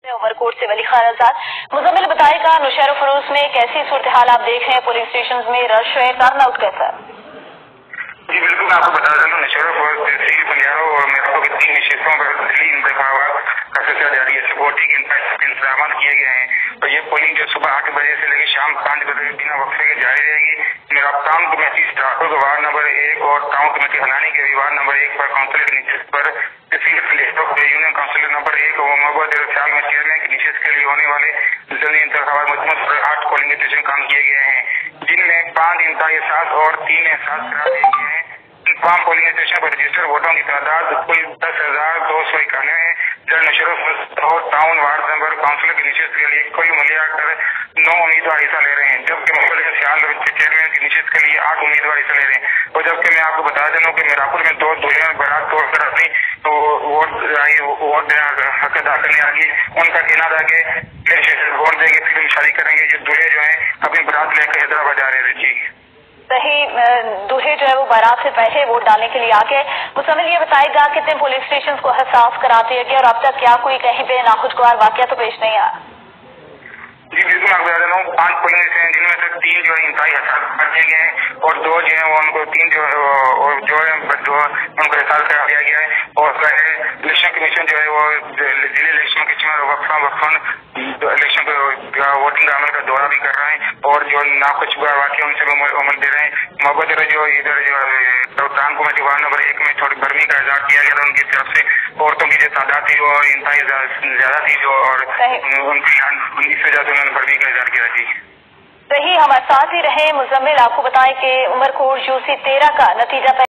उमरकोट से वली खान आजाद। मुजम्मिल बताएगा नौशहर फरोज में कैसी सूरत हाल आप देख रहे हैं, पुलिस स्टेशन में रश है, टर्नआउट कैसा? जी बिल्कुल, आपको बता दें नौशहर फरोज तहसील बलियारो और मेट्रो की 3 नशिस्तों पर दिल्ली इंतखाबात का सिलसिला जारी है। सिक्योरिटी के इंतजाम किए गए हैं और ये पोलिंग जो सुबह 8 बजे से लेकर शाम 5 बजे बिना वक्फे के जारी रहेगी। टाउन कमेटी स्टाफों के वार्ड नंबर 1 और टाउन कमेटी हलानी के वार्ड नंबर 1 पर काउंसिलर की निश्चित पर यूनियन काउंसिलर नंबर 1 और मोहम्मद साल में चेयरमैन की निश्चित के लिए होने वाले जल्दी इंतखाबात मजमून 8 पोलिंग स्टेशन काम किए गए हैं, जिनमें 5 इंतहाई साज और 3 एहसास करा दिए गए हैं। इन 5 पोलिंग स्टेशन पर रजिस्टर्ड वोटों की तादाद कुल 10,291 है। जल नशर और टाउन वार्ड नंबर काउंसिलर की निश्चित के लिए कुल मिलाकर 9 उम्मीदवार हिस्सा ले रहे हैं, जबकि मुख्तलिफ सियाल चेयरमैन की निश्चित के लिए 8 उम्मीदवार हिस्सा ले रहे हैं। और जबकि मैं आपको बता दूं कि मिरापुर में 2 दूल्हे बारात तोड़कर अपनी वोट हक अदा करने आ गई। उनका कहना था कि वोट देंगे फिर शादी करेंगे। जो दूल्हे जो है अपनी बारात लेकर हैदराबाद जा रहे थे। सही, दूल्हे जो है वो बारात से पहले वोट डालने के लिए आ गए। मुसम्मिल ये बताएगा कितने पुलिस स्टेशन को एहसास करा दिया गया और अब तक क्या कोई कहीं पे नाखुशगवार वाकया तो पेश नहीं आया? जी बिल्कुल, मैं बता देता हूँ 5 पोलिंग स्टेशन जिनमें से 3 जो है इंतहाई एहसास कर दिए गए हैं और 2 जो है वो उनको 3 जो है उनको एहसास करा दिया गया है। और इलेक्शन कमीशन जो है वो जिले इलेक्शन कमीशन वक्फन इलेक्शन वोटिंग अमल का दौरा भी कर रहे हैं और जो नाखुशगवार वाकया उनसे अमल दे रहे हैं। मोहब्बत जो इधर जो टाउन कमेटी वार्ड नंबर 1 में थोड़ी गर्मी का इजहार किया गया था उनकी तरफ से। औरतों की जो तादाद थी और इंतहाई ज्यादा थी जो और उनकी इससे ज्यादा उन्होंने गर्मी का इजहार किया। जी सही, हमारे साथ ही रहे। मुजम्मिल आपको बताएं कि उमरकोट यूसी 13 का नतीजा